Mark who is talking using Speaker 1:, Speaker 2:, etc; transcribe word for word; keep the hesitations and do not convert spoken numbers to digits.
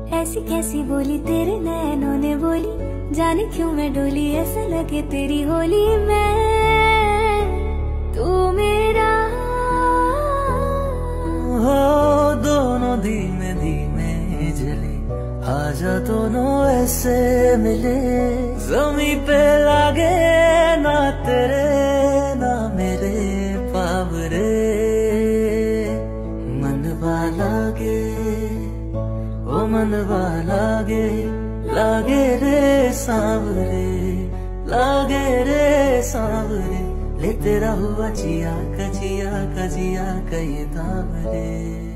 Speaker 1: ऐसी कैसी बोली तेरे नैनों ने बोली, जाने क्यों मैं डोली, ऐसा लगे तेरी होली मैं तू मेरा
Speaker 2: हो। दोनों धीमे धीमे जले, आजा दोनों ऐसे मिले, जमी पे लागे ना तेरे ना मेरे पावरे, मनवा लागे ओ मनवा लागे, लागे रे सांवरे, लागे रे सांवरे, ले तेरा हुआ जिया कजिया कजिया कई दाम रे।